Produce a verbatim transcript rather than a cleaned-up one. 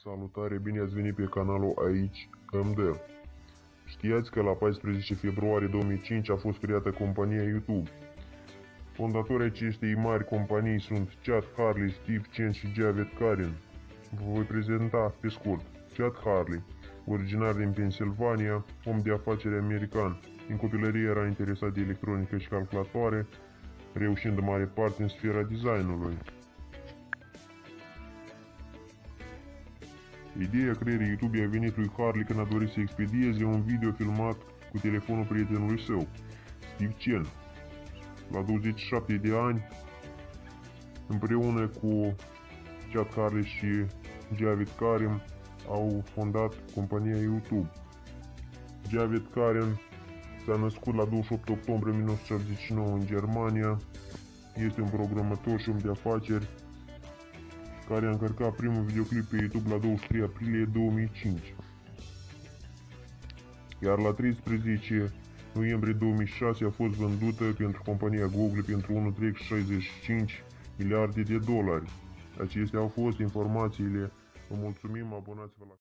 Salutare, bine ați venit pe canalul Aici M D. Știați că la paisprezece februarie două mii cinci a fost creată compania YouTube. Fondatorii acestei mari companii sunt Chad Hurley, Steve Chen și Javed Karen. Vă voi prezenta pe scurt. Chad Hurley, originar din Pennsylvania, om de afaceri american. În copilărie era interesat de electronică și calculatoare, reușind în mare parte în sfera designului. Ideea creării YouTube a venit lui Hurley când a dorit să expedieze un video filmat cu telefonul prietenului său, Steve Chen. La douăzeci și șapte de ani, împreună cu Chad Hurley și Javed Karen, au fondat compania YouTube. Javed Karen s-a născut la douăzeci și opt octombrie o mie nouă sute șaptezeci și nouă în Germania. Este un programator și om de afaceri care a încărcat primul videoclip pe YouTube la douăzeci și trei aprilie două mii cinci. Iar la treisprezece noiembrie două mii șase a fost vândută pentru compania Google pentru unu virgulă șaizeci și cinci miliarde de dolari. Acestea au fost informațiile. Vă mulțumim, abonați-vă la